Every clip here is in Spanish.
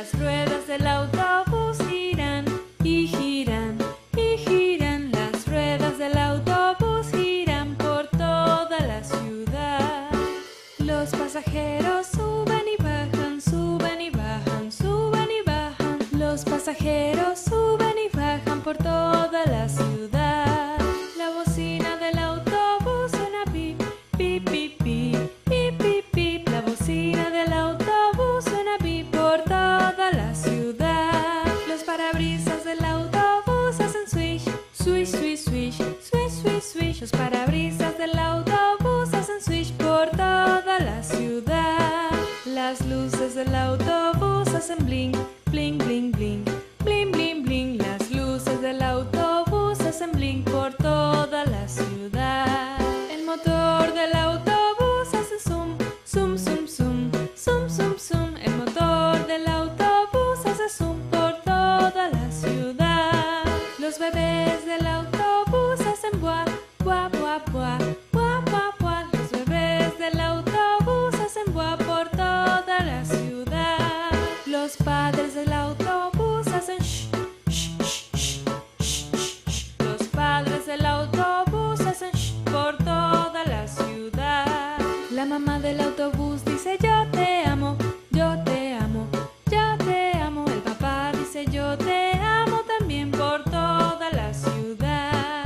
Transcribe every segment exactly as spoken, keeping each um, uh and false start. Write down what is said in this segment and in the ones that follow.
Las ruedas del autobús giran y giran y giran. Las ruedas del autobús giran por toda la ciudad. Los pasajeros suben y bajan, suben y bajan, suben y bajan. Los pasajeros suben y bajan por toda la ciudad. La bocina del autobús suena pip, pip, pip, pip, pip, pip, pip. La bocina del autobús suena pip por toda la ciudad. Los parabrisas del autobús hacen swish, swish, swish, swish, swish, swish, swish. Los parabrisas del autobús hacen swish por toda la ciudad. Las luces del autobús hacen bling, bling, bling, bling, bling, bling, bling. Las luces del autobús hacen bling por toda la ciudad. El motor del autobús hace zoom, zoom, zoom, zoom, zoom, zoom, zoom. El motor del autobús hace zoom por toda la ciudad. Los bebés del autobús hacen buah, buah, buah, buah, buah, buah, buah. Los bebés del autobús hacen buah por toda la ciudad. Los padres del autobús hacen shh, shh, shh, shh, shh, shh. Los padres del autobús hacen shh por toda la ciudad. La mamá del autobús dice yo te amo, yo te amo, yo te amo. El papá dice yo te amo también por toda la ciudad.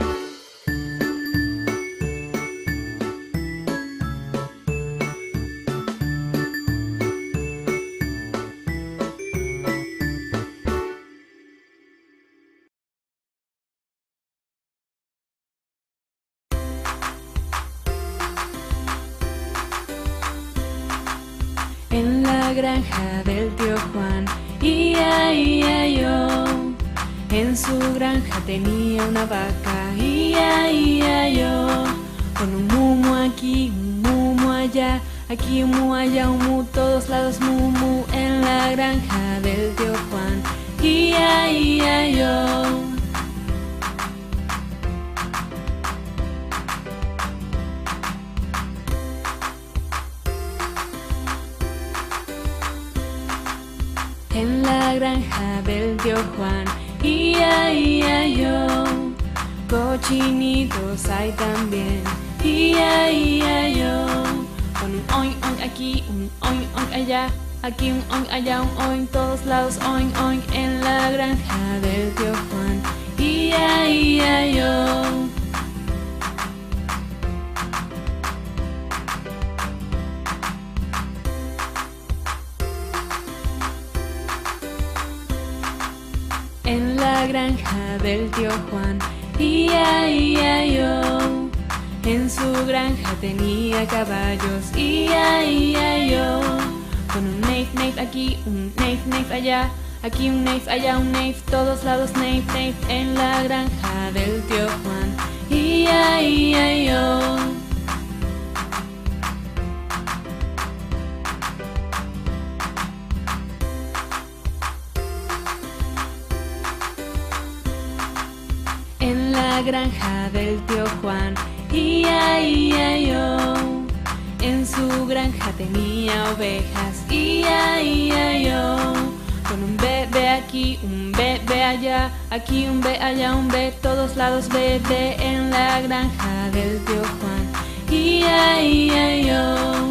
En la granja del tío Juan, ia, ia, yo. En su granja tenía una vaca, ia, ia, yo. Con un mumu aquí, un mumu allá, aquí un mu, allá un mu, todos lados mu, mu. En la granja del tío Juan, ia, ia, yo. En la granja del tío Juan, ia, ia, yo. Cochinitos hay también, ia, ia, yo. Con un oin, oin aquí, un oin, oin allá, aquí un oin, allá un oin, todos lados oin, oin. En la granja del tío Juan, ia, ia, yo. En la granja del tío Juan, ia, ia, yo. En su granja tenía caballos, ia, ia, yo. Con un neif, neif aquí, un neif, neif allá, aquí un neif, allá un neif, todos lados neif, neif. En la granja del tío Juan, ia, ia, yo. En la granja del tío Juan, ia, ia, yo. En su granja tenía ovejas, ia, ia, yo. Con un bebé aquí, un bebé allá, aquí un bebé, allá un bebé, todos lados bebé. En la granja del tío Juan, ia, ia, yo.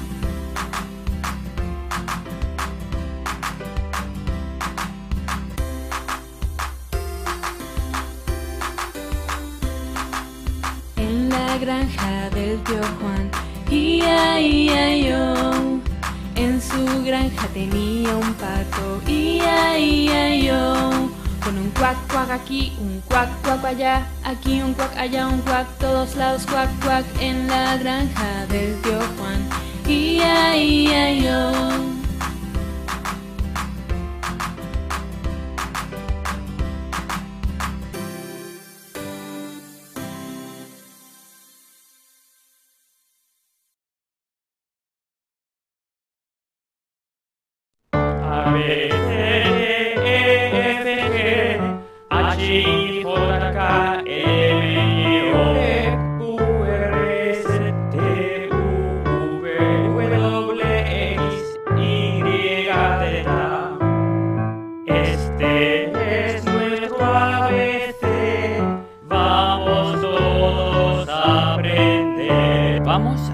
En la granja del tío Juan, ia, ia, yo. En su granja tenía un pato, ia, ia, yo. Con un cuac, cuac aquí, un cuac, cuac allá, aquí un cuac, allá un cuac, todos lados cuac, cuac. En la granja del tío Juan, ia, ia, yo. A, B, C, D, E, F, G, H, I, J, K, L, M, N, O, P, Q, R, S, T, U, V, W, X, Y, Z.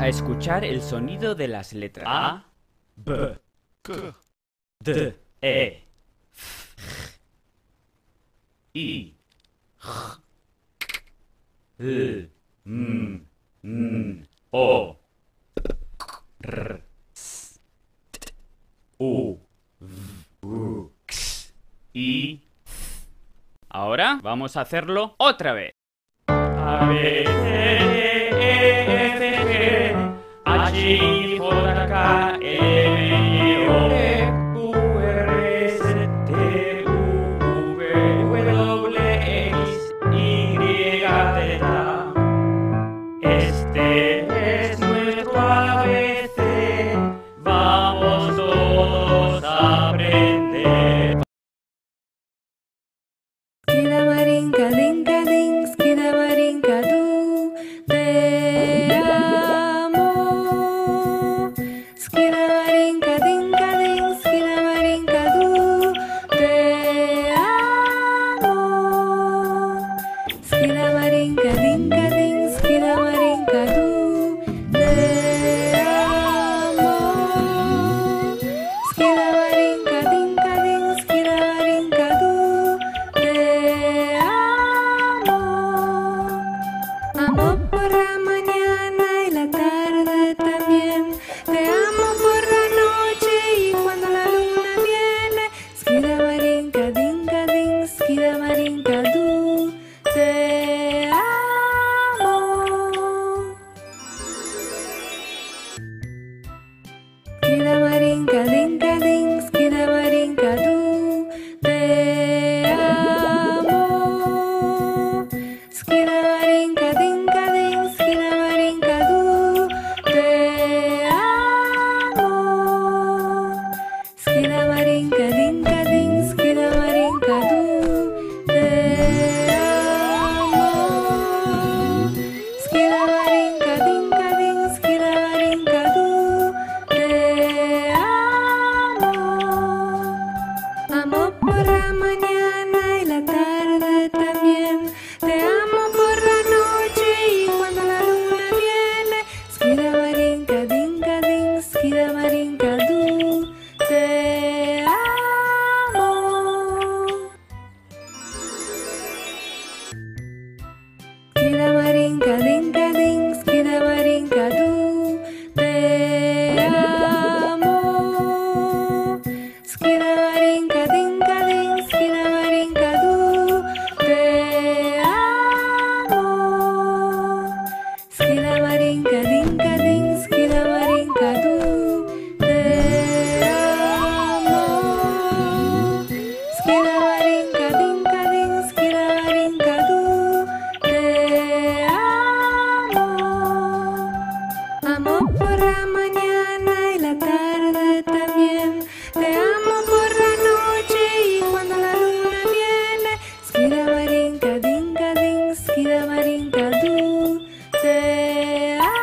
a escuchar el sonido de las letras A, B, K, D, E, F, I, J, K, L, M, N, O, R, S, T, U, V, X, Y. Ahora vamos a hacerlo otra vez. A, B, C, D, E, F, G, H, I, J, K, L, M, N, O, P, Q, R, S, T, U, V, W, X, Y, Z. Este es nuestro A B C. Vamos todos a aprender. Skida marinka dinka ding, skida marinka du, te amo. Skida marinka dinka ding, skida marinka du, te amo. Skida marinka dinka ding, skida marinka du, te amo. Skida marinka dinka ding, skida marinka du, te amo. Amo por la mañana y la tarde también. Te amo por la noche y cuando la luna viene. Skida marinka dinka ding, skida marinka du, te amo. Skida marinka dinka ding, skida marinka du, te amo. Skida marinka dinka ding, skida marinka du, te amo. Skida marinka dinka ding, skida marinka du, te amo. Skida marinka dinka ding, skida marinka du, te amo. Amo por la mañana y la tarde también. Te amo por la noche y cuando la luna viene. Skida marinka dinka ding, skida marinka du, te amo. Skida marinka dinka ding, skida marinka du, te amo. Skida marinka dinka ding, skida marinka du, te amo. Skida marinka dinka ding, skida marinka du, te amo. Skida marinka dinka ding, skida marinka du, te amo. Amo por la mañana y la tarde también. Te amo por la noche y cuando la luna viene. Skida marinka dinka ding, skida marinka du, te amo.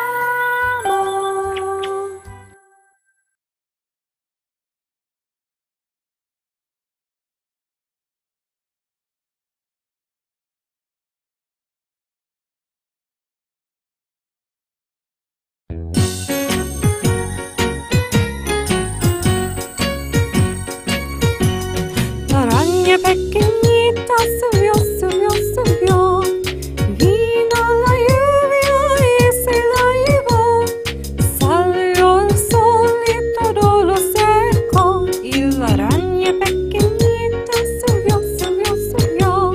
La araña pequeñita subió, subió, subió. Vino la lluvia y se la llevó. Salió el sol y todo lo secó. Y la araña pequeñita subió, subió, subió.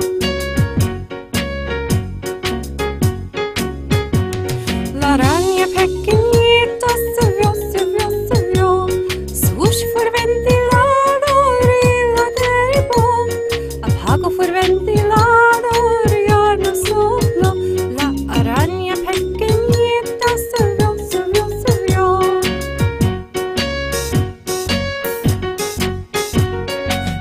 La araña pequeñita subió, subió, subió. Swoosh fue el ventilador y la derribó. Apagó fue el ventilador y ya no sopló. La araña pequeñita subió, subió, subió.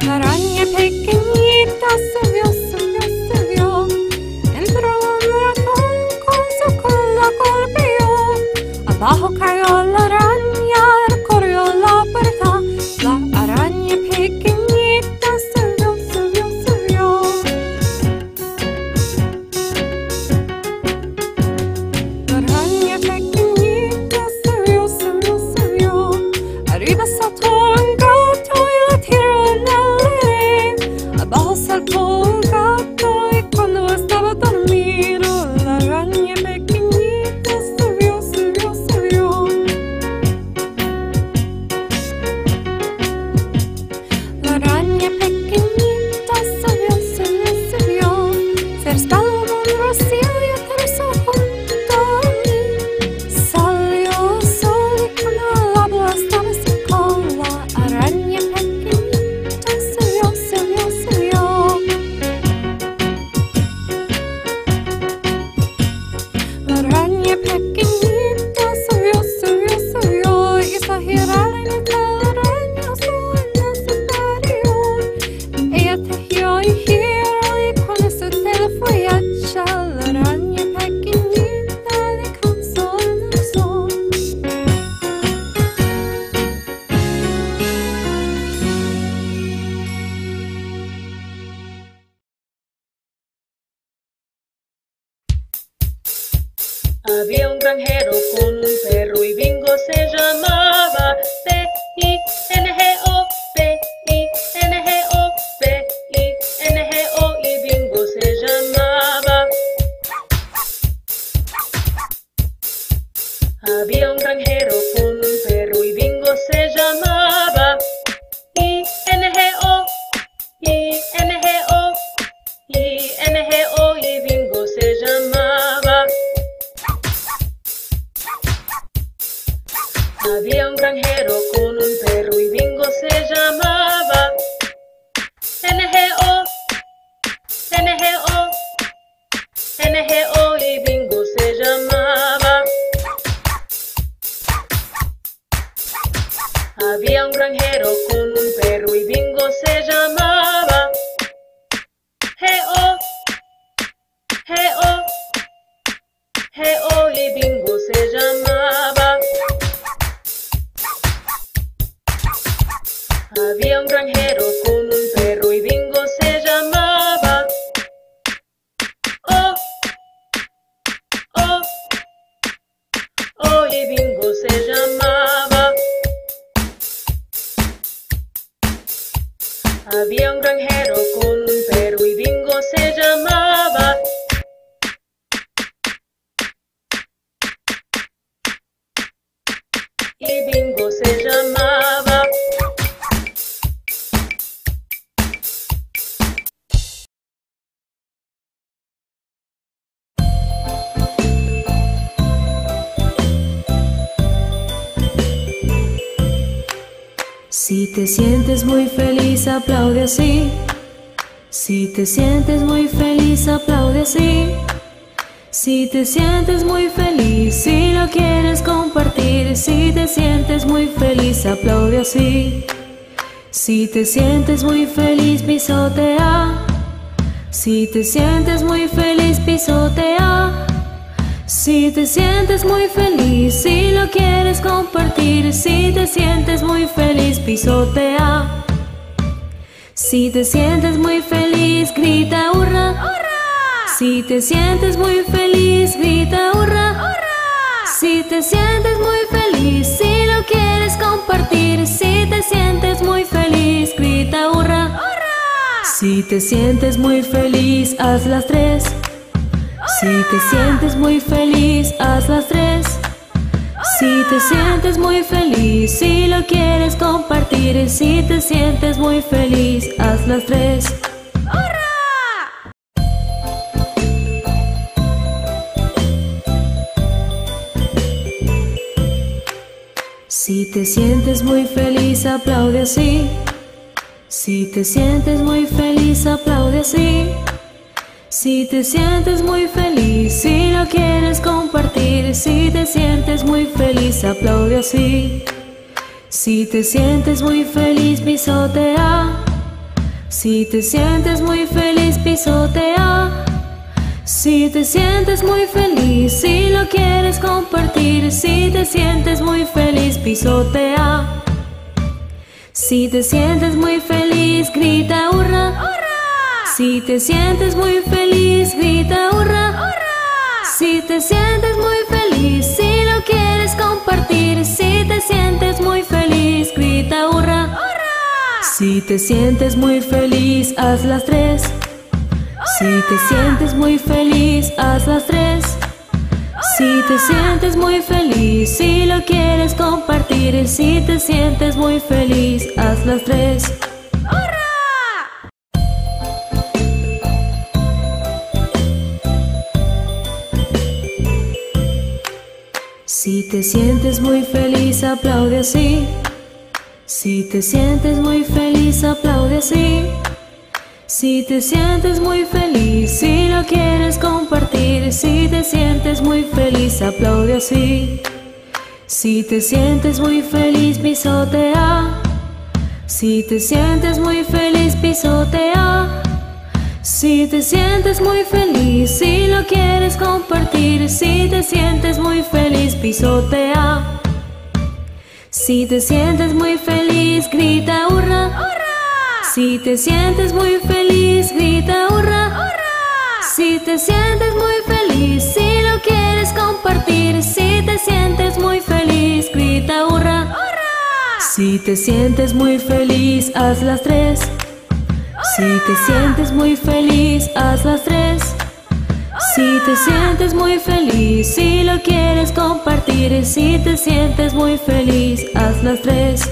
Había un granjero con un perro y Bingo se llamaba. B I N G O, B I N G O, B I N G O, y Bingo se llamaba. Había un granjero con un perro y Bingo se llamaba. I N G O, I N G O, I N G O, y Bingo se llamaba. Había un granjero con un perro y Bingo se llamaba. N G O, N G O, N G O, y Bingo se llamaba. Había un granjero con un perro y Bingo se llamaba. G O, G O, G O, y Bingo se llamaba. Había un granjero con un perro y Bingo se llamaba. Oh, oh, oh, y Bingo se llamaba. Había un granjero con un perro y Bingo se llamaba. Y Bingo se llamaba. Si te sientes muy feliz, aplaude así. Si te sientes muy feliz, aplaude así. Si te sientes muy feliz, si lo quieres compartir. Si te sientes muy feliz, aplaude así. Si te sientes muy feliz, pisotea. Si te sientes muy feliz, pisotea. Si te sientes muy feliz, si lo quieres compartir. Si te sientes muy feliz, pisotea. Si te sientes muy feliz, grita hurra, hurra. Si te sientes muy feliz, grita hurra, hurra. Si te sientes muy feliz, si lo quieres compartir. Si te sientes muy feliz, grita hurra, hurra. Si te sientes muy feliz, haz las tres. Si te sientes muy feliz, haz las tres. Si te sientes muy feliz, si lo quieres compartir. Si te sientes muy feliz, haz las tres. ¡Hurra! Si te sientes muy feliz, aplaude así. Si te sientes muy feliz, aplaude así. Si te sientes muy feliz, si lo quieres compartir. Si te sientes muy feliz, aplaude así. Si te sientes muy feliz, pisotea. Si te sientes muy feliz, pisotea. Si te sientes muy feliz, si lo quieres compartir. Si te sientes muy feliz, pisotea. Si te sientes muy feliz, grita hurra, hurra. Si te sientes muy feliz, grita hurra, hurra. Si te sientes muy feliz, si lo quieres compartir. Si te sientes muy feliz, grita hurra, hurra. Si te sientes muy feliz, haz las tres. Si te sientes muy feliz, haz las tres. Si te sientes muy feliz, si lo quieres compartir. Si te sientes muy feliz, haz las tres. Si te sientes muy feliz, aplaude así. Si te sientes muy feliz, aplaude así. Si te sientes muy feliz, si lo quieres compartir. Si te sientes muy feliz, aplaude así. Si te sientes muy feliz, pisotea. Si te sientes muy feliz, pisotea. Si te sientes muy feliz, si lo quieres compartir. Si te sientes muy feliz, pisotea. Si te sientes muy feliz, grita hurra, hurra. Si te sientes muy feliz, grita hurra, hurra. Si te sientes muy feliz, si lo quieres compartir. compartir. Si te sientes muy feliz, grita hurra. Si te sientes muy feliz, haz las tres. Si te sientes muy feliz, haz las tres. Si te sientes muy feliz, si lo quieres compartir. Si te sientes muy feliz, haz las tres.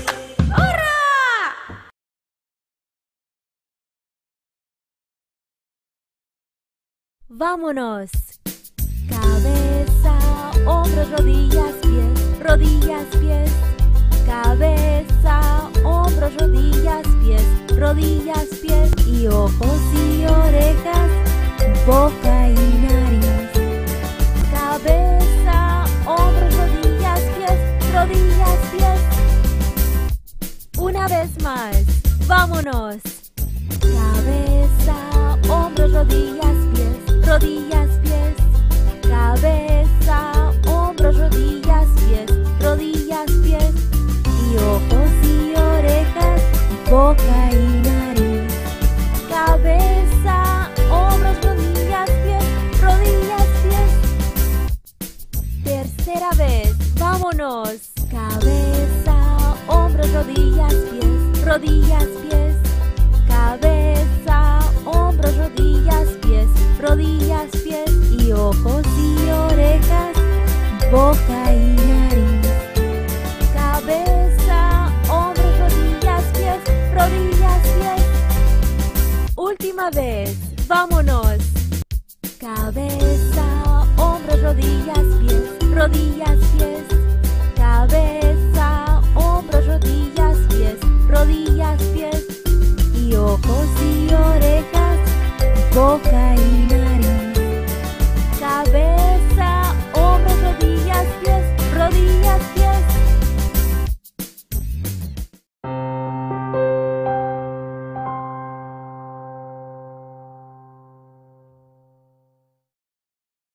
¡Vámonos! Cabeza, hombros, rodillas, pies, rodillas, pies. Cabeza, hombros, rodillas, pies, rodillas, pies. Y ojos y orejas, boca y nariz. Cabeza, hombros, rodillas, pies, rodillas, pies. Una vez más, ¡vámonos! Cabeza, hombros, rodillas, pies, rodillas, pies. Cabeza, hombros, rodillas, pies, rodillas, pies. Y ojos y orejas, boca y nariz. Cabeza, hombros, rodillas, pies, rodillas, pies. Tercera vez, vámonos. Cabeza, hombros, rodillas, pies, rodillas, pies. Cabeza, hombros, rodillas, pies, rodillas, pies. Y ojos y orejas, boca y nariz. Cabeza, hombros, rodillas, pies, rodillas, pies. Última vez, vámonos. Cabeza, hombros, rodillas, pies, rodillas, pies. Cabeza, hombros, rodillas, pies, rodillas, pies. Y ojos y orejas, boca y nariz.